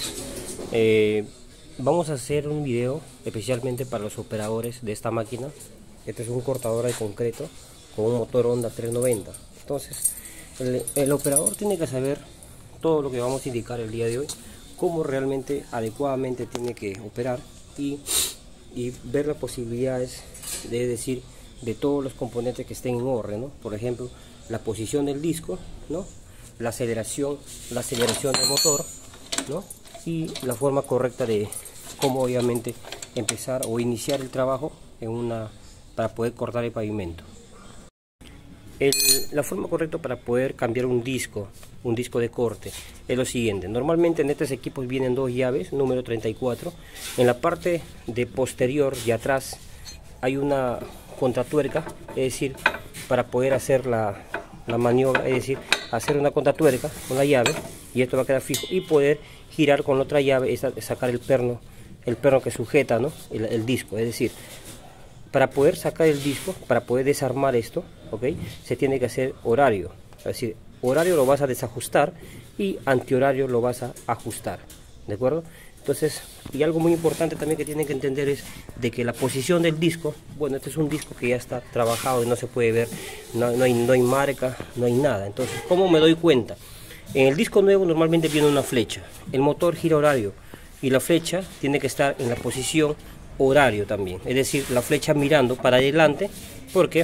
días. Vamos a hacer un video especialmente para los operadores de esta máquina. Este es un cortador de concreto con un motor Honda 390. Entonces el operador tiene que saber todo lo que vamos a indicar el día de hoy, cómo realmente adecuadamente tiene que operar y ver las posibilidades de todos los componentes que estén en orden, ¿no? Por ejemplo, la posición del disco, ¿no? La aceleración del motor, ¿no? Y la forma correcta de cómo obviamente empezar o iniciar el trabajo para poder cortar el pavimento. La forma correcta para poder cambiar un disco de corte es lo siguiente. Normalmente en estos equipos vienen dos llaves, número 34. En la parte de posterior y atrás hay una contratuerca, es decir, para poder hacer la maniobra, es decir, hacer una contratuerca con la llave, y esto va a quedar fijo, y poder girar con la otra llave, sacar el perno que sujeta, ¿no? el disco. Es decir, para poder sacar el disco, para poder desarmar esto, ¿ok? Se tiene que hacer horario. Es decir, horario lo vas a desajustar y antihorario lo vas a ajustar, ¿de acuerdo? Entonces, y algo muy importante también que tienen que entender es de que la posición del disco, bueno, este es un disco que ya está trabajado y no se puede ver, no hay marca, no hay nada. Entonces, ¿cómo me doy cuenta? En el disco nuevo normalmente viene una flecha, el motor gira horario y la flecha tiene que estar en la posición horario también, es decir, la flecha mirando para adelante, porque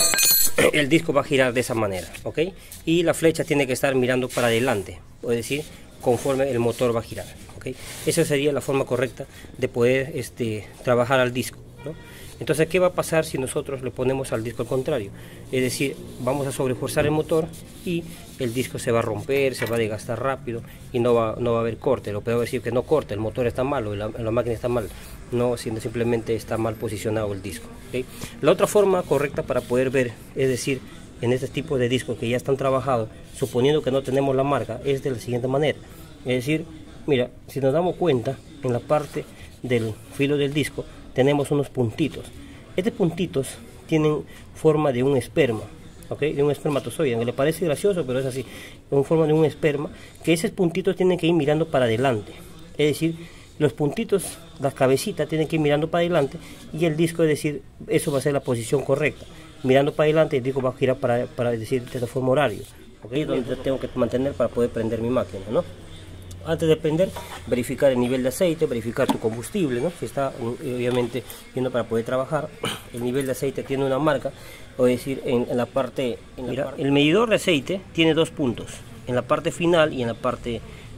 el disco va a girar de esa manera, ¿ok? Y la flecha tiene que estar mirando para adelante, es decir, conforme el motor va a girar, ¿ok? Esa sería la forma correcta de poder trabajar al disco, ¿no? Entonces, ¿qué va a pasar si nosotros le ponemos al disco al contrario? Es decir, vamos a sobreforzar el motor y el disco se va a romper, se va a desgastar rápido y no va a haber corte. Lo peor es decir que no corte, el motor está mal o la máquina está mal, no, sino simplemente está mal posicionado el disco, ¿okay? La otra forma correcta para poder ver, es decir, en este tipo de discos que ya están trabajados, suponiendo que no tenemos la marca, es de la siguiente manera. Es decir, mira, si nos damos cuenta, en la parte del filo del disco tenemos unos puntitos. Estos puntitos tienen forma de un esperma, ¿ok? De un espermatozoide, aunque le parece gracioso, pero es así, en forma de un esperma, que esos puntitos tienen que ir mirando para adelante. Es decir, los puntitos, las cabecitas tienen que ir mirando para adelante, y el disco, es decir, eso va a ser la posición correcta. Mirando para adelante, el disco va a girar para decir, de esta forma horario, ¿ok? Donde tengo que mantener para poder prender mi máquina, ¿no? Antes de prender, verificar el nivel de aceite, verificar tu combustible, ¿no? Si está obviamente yendo para poder trabajar. El nivel de aceite tiene una marca, es decir, en la parte... el medidor de aceite tiene dos puntos, en la parte final y en la parte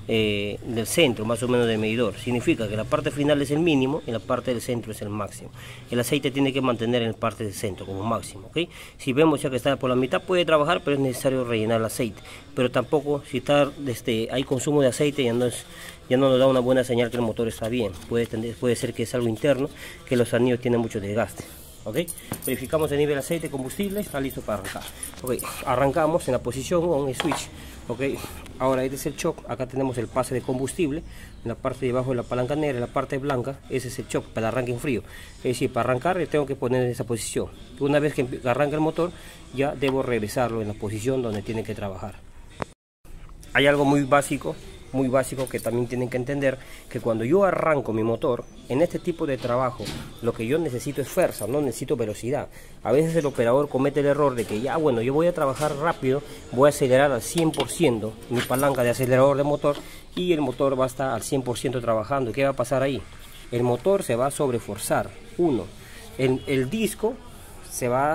del centro, más o menos del medidor. Significa que la parte final es el mínimo y la parte del centro es el máximo. El aceite tiene que mantener en la parte del centro como máximo, ¿ok? Si vemos ya que está por la mitad, puede trabajar, pero es necesario rellenar el aceite. Pero tampoco, si hay consumo de aceite, ya no nos da una buena señal que el motor está bien. Puede ser que es algo interno, que los anillos tienen mucho desgaste, ¿ok? Verificamos el nivel de aceite, combustible, está listo para arrancar. Ok, arrancamos en la posición on switch. Ok, ahora este es el shock. Acá tenemos el pase de combustible en la parte de abajo de la palanca negra, en la parte blanca, ese es el shock para el arranque en frío. Es decir, para arrancar le tengo que poner en esa posición. Una vez que arranca el motor, ya debo regresarlo en la posición donde tiene que trabajar. Hay algo muy básico que también tienen que entender, que cuando yo arranco mi motor, en este tipo de trabajo, lo que yo necesito es fuerza, no necesito velocidad. A veces el operador comete el error de que ya, bueno, yo voy a trabajar rápido, voy a acelerar al 100% mi palanca de acelerador de motor, y el motor va a estar al 100% trabajando. ¿Qué va a pasar ahí? El motor se va a sobreforzar. El disco se va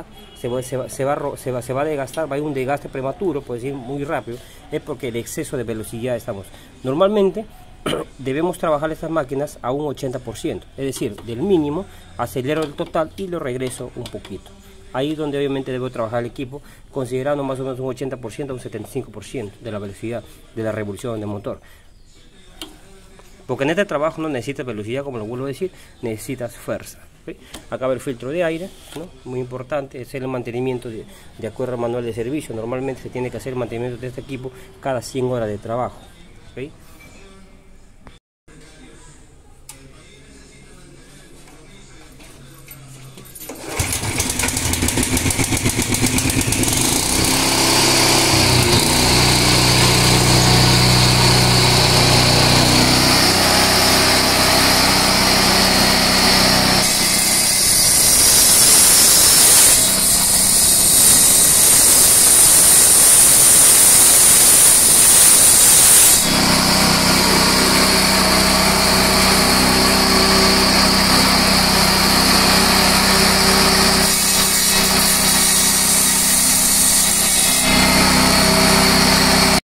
a desgastar, va a ir un desgaste prematuro, por decir muy rápido, es porque el exceso de velocidad estamos. Normalmente debemos trabajar estas máquinas a un 80%, es decir, del mínimo acelero el total y lo regreso un poquito. Ahí es donde obviamente debo trabajar el equipo, considerando más o menos un 80% a un 75% de la velocidad de la revolución del motor. Porque en este trabajo no necesitas velocidad, como lo vuelvo a decir, necesitas fuerza. ¿Okay? Acá va el filtro de aire, ¿no? Muy importante, es el mantenimiento de acuerdo al manual de servicio. Normalmente se tiene que hacer el mantenimiento de este equipo cada 100 horas de trabajo. ¿Okay?